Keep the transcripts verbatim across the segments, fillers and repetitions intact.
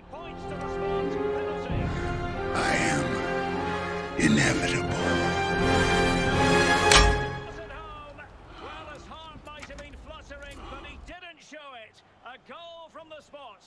Points to the spot. Penalty. I am inevitable. Was at home. Well, his heart might have been fluttering, but he didn't show it. A goal from the spot.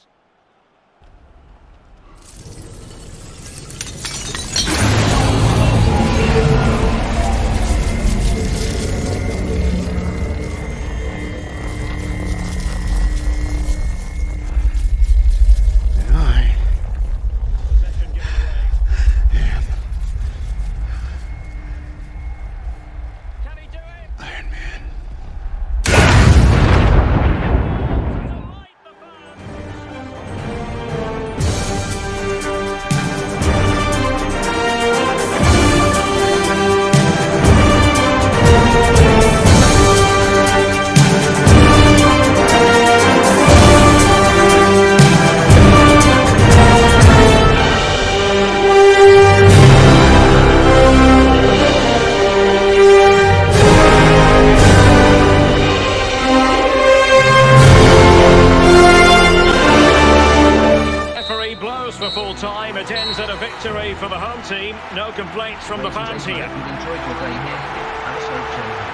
Possession given away. Can he do it? Iron Man. Delight the Referee blows for full time. It ends at a victory for the home team. No complaints from the fans here. You've enjoyed your day here. Have a safe journey.